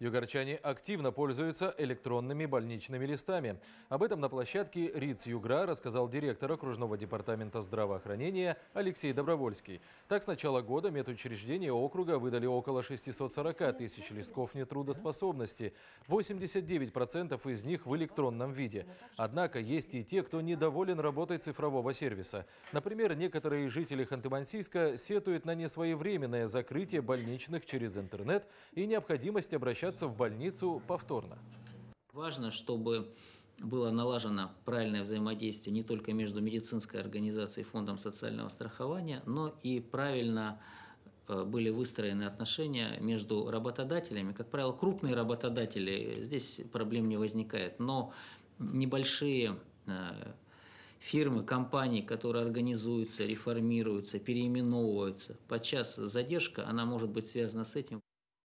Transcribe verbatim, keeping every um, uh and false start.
Югорчане активно пользуются электронными больничными листами. Об этом на площадке РИЦ Югра рассказал директор окружного департамента здравоохранения Алексей Добровольский. Так, с начала года медучреждения округа выдали около шестисот сорока тысяч листков нетрудоспособности. восемьдесят девять процентов из них в электронном виде. Однако есть и те, кто недоволен работой цифрового сервиса. Например, некоторые жители Ханты-Мансийска сетуют на несвоевременное закрытие больничных через интернет и необходимость обращаться в больницу повторно. Важно, чтобы было налажено правильное взаимодействие не только между медицинской организацией и фондом социального страхования, но и правильно были выстроены отношения между работодателями. Как правило, крупные работодатели, здесь проблем не возникает, но небольшие фирмы, компании, которые организуются, реформируются, переименовываются, подчас задержка, она может быть связана с этим.